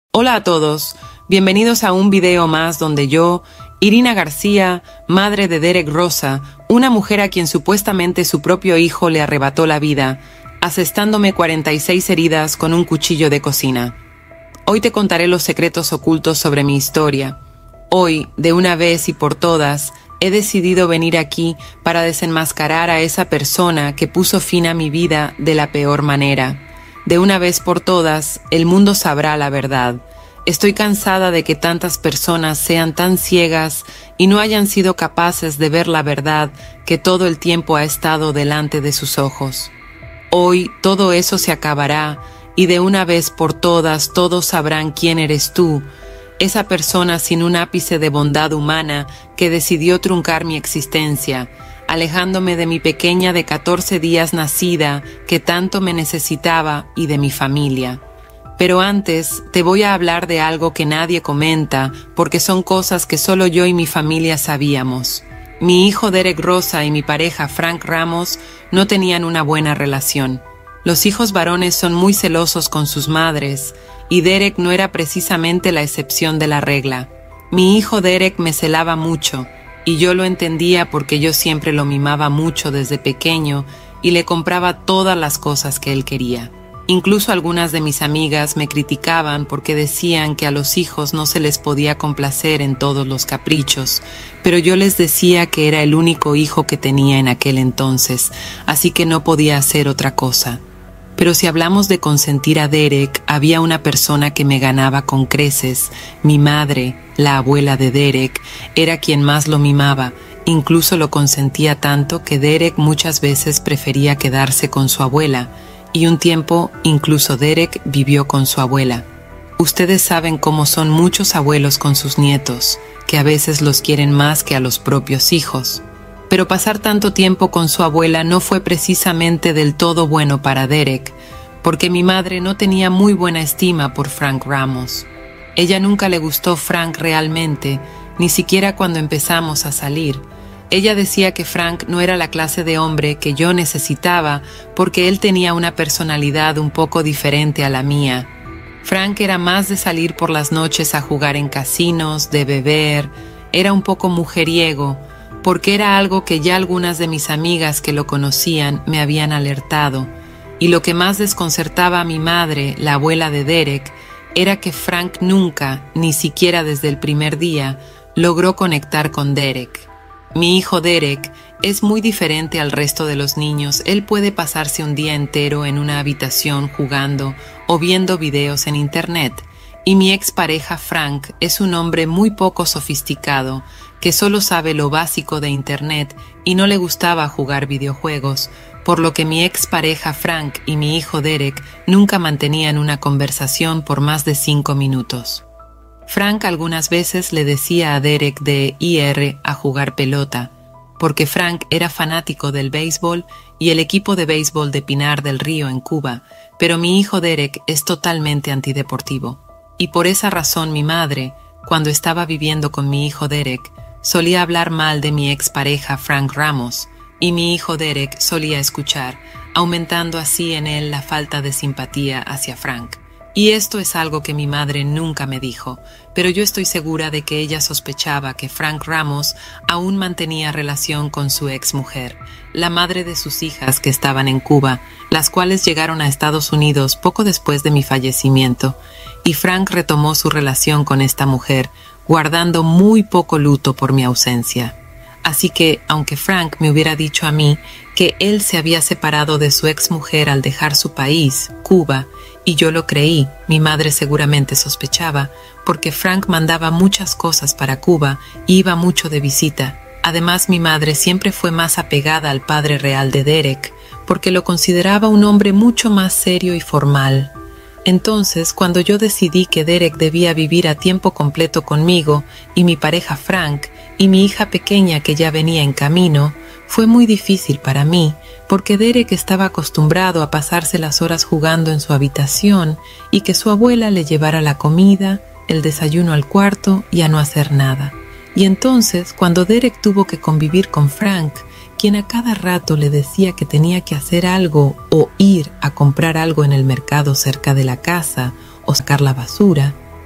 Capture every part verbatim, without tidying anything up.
Hola a todos, bienvenidos a un video más donde yo, Irina García, madre de Derek Rosa, una mujer a quien supuestamente su propio hijo le arrebató la vida, asestándome cuarenta y seis heridas con un cuchillo de cocina. Hoy te contaré los secretos ocultos sobre mi historia. Hoy, de una vez y por todas, he decidido venir aquí para desenmascarar a esa persona que puso fin a mi vida de la peor manera. De una vez por todas, el mundo sabrá la verdad. Estoy cansada de que tantas personas sean tan ciegas y no hayan sido capaces de ver la verdad que todo el tiempo ha estado delante de sus ojos. Hoy todo eso se acabará y de una vez por todas todos sabrán quién eres tú, esa persona sin un ápice de bondad humana que decidió truncar mi existencia, alejándome de mi pequeña de catorce días nacida que tanto me necesitaba y de mi familia. Pero antes te voy a hablar de algo que nadie comenta porque son cosas que solo yo y mi familia sabíamos. Mi hijo Derek Rosa y mi pareja Frank Ramos no tenían una buena relación. Los hijos varones son muy celosos con sus madres y Derek no era precisamente la excepción de la regla. Mi hijo Derek me celaba mucho y yo lo entendía porque yo siempre lo mimaba mucho desde pequeño y le compraba todas las cosas que él quería. Incluso algunas de mis amigas me criticaban porque decían que a los hijos no se les podía complacer en todos los caprichos, pero yo les decía que era el único hijo que tenía en aquel entonces, así que no podía hacer otra cosa. Pero si hablamos de consentir a Derek, había una persona que me ganaba con creces. Mi madre, la abuela de Derek, era quien más lo mimaba. Incluso lo consentía tanto que Derek muchas veces prefería quedarse con su abuela. Y un tiempo, incluso Derek vivió con su abuela. Ustedes saben cómo son muchos abuelos con sus nietos, que a veces los quieren más que a los propios hijos. Pero pasar tanto tiempo con su abuela no fue precisamente del todo bueno para Derek, porque mi madre no tenía muy buena estima por Frank Ramos. Ella nunca le gustó Frank realmente, ni siquiera cuando empezamos a salir. Ella decía que Frank no era la clase de hombre que yo necesitaba porque él tenía una personalidad un poco diferente a la mía. Frank era más de salir por las noches a jugar en casinos, de beber, era un poco mujeriego, porque era algo que ya algunas de mis amigas que lo conocían me habían alertado. Y lo que más desconcertaba a mi madre, la abuela de Derek, era que Frank nunca, ni siquiera desde el primer día, logró conectar con Derek. Mi hijo Derek es muy diferente al resto de los niños. Él puede pasarse un día entero en una habitación jugando o viendo videos en internet. Y mi expareja Frank es un hombre muy poco sofisticado, que solo sabe lo básico de internet y no le gustaba jugar videojuegos, por lo que mi expareja Frank y mi hijo Derek nunca mantenían una conversación por más de cinco minutos. Frank algunas veces le decía a Derek de ir a jugar pelota, porque Frank era fanático del béisbol y el equipo de béisbol de Pinar del Río en Cuba, pero mi hijo Derek es totalmente antideportivo. Y por esa razón mi madre, cuando estaba viviendo con mi hijo Derek, solía hablar mal de mi expareja Frank Ramos, y mi hijo Derek solía escuchar, aumentando así en él la falta de simpatía hacia Frank. Y esto es algo que mi madre nunca me dijo, pero yo estoy segura de que ella sospechaba que Frank Ramos aún mantenía relación con su exmujer, la madre de sus hijas que estaban en Cuba, las cuales llegaron a Estados Unidos poco después de mi fallecimiento, y Frank retomó su relación con esta mujer, guardando muy poco luto por mi ausencia. Así que, aunque Frank me hubiera dicho a mí que él se había separado de su exmujer al dejar su país, Cuba, y yo lo creí, mi madre seguramente sospechaba, porque Frank mandaba muchas cosas para Cuba y iba mucho de visita. Además, mi madre siempre fue más apegada al padre real de Derek, porque lo consideraba un hombre mucho más serio y formal. Entonces, cuando yo decidí que Derek debía vivir a tiempo completo conmigo y mi pareja Frank y mi hija pequeña que ya venía en camino, fue muy difícil para mí, porque Derek estaba acostumbrado a pasarse las horas jugando en su habitación y que su abuela le llevara la comida, el desayuno al cuarto y a no hacer nada. Y entonces, cuando Derek tuvo que convivir con Frank, quien a cada rato le decía que tenía que hacer algo o ir a comprar algo en el mercado cerca de la casa o sacar la basura,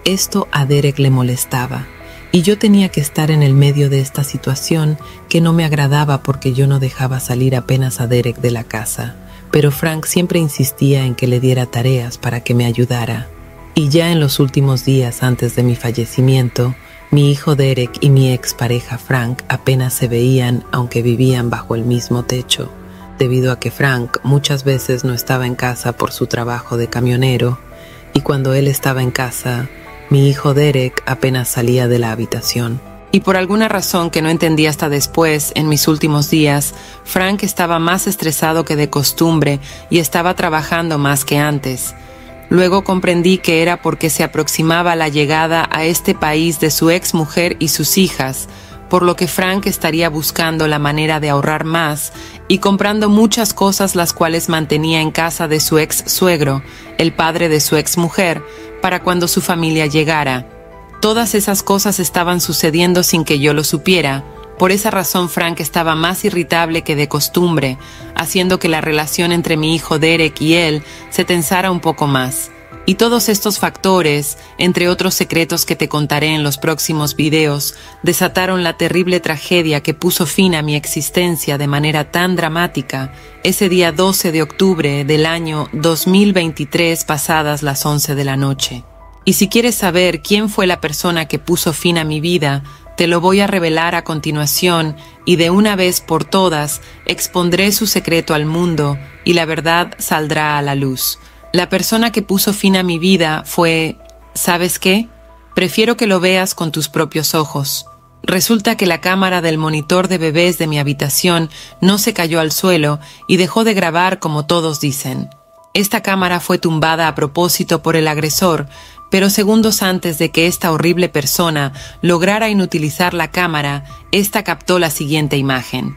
Esto a Derek le molestaba, y yo tenía que estar en el medio de esta situación que no me agradaba porque yo no dejaba salir apenas a Derek de la casa. Pero Frank siempre insistía en que le diera tareas para que me ayudara. Y ya en los últimos días antes de mi fallecimiento, mi hijo Derek y mi expareja Frank apenas se veían, aunque vivían bajo el mismo techo, debido a que Frank muchas veces no estaba en casa por su trabajo de camionero, y cuando él estaba en casa, mi hijo Derek apenas salía de la habitación. Y por alguna razón que no entendí hasta después, en mis últimos días, Frank estaba más estresado que de costumbre y estaba trabajando más que antes. Luego comprendí que era porque se aproximaba la llegada a este país de su ex mujer y sus hijas, por lo que Frank estaría buscando la manera de ahorrar más y comprando muchas cosas las cuales mantenía en casa de su ex suegro, el padre de su ex mujer, para cuando su familia llegara. Todas esas cosas estaban sucediendo sin que yo lo supiera. Por esa razón Frank estaba más irritable que de costumbre, haciendo que la relación entre mi hijo Derek y él se tensara un poco más. Y todos estos factores, entre otros secretos que te contaré en los próximos videos, desataron la terrible tragedia que puso fin a mi existencia de manera tan dramática ese día doce de octubre del año dos mil veintitrés, pasadas las once de la noche. Y si quieres saber quién fue la persona que puso fin a mi vida, te lo voy a revelar a continuación y de una vez por todas expondré su secreto al mundo y la verdad saldrá a la luz. La persona que puso fin a mi vida fue... ¿sabes qué? Prefiero que lo veas con tus propios ojos. Resulta que la cámara del monitor de bebés de mi habitación no se cayó al suelo y dejó de grabar como todos dicen. Esta cámara fue tumbada a propósito por el agresor, pero segundos antes de que esta horrible persona lograra inutilizar la cámara, esta captó la siguiente imagen.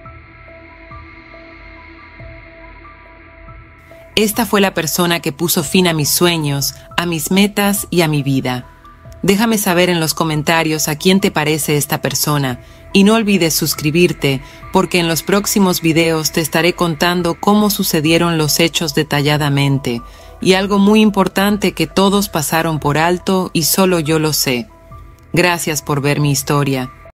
Esta fue la persona que puso fin a mis sueños, a mis metas y a mi vida. Déjame saber en los comentarios a quién te parece esta persona y no olvides suscribirte porque en los próximos videos te estaré contando cómo sucedieron los hechos detalladamente y algo muy importante que todos pasaron por alto y solo yo lo sé. Gracias por ver mi historia.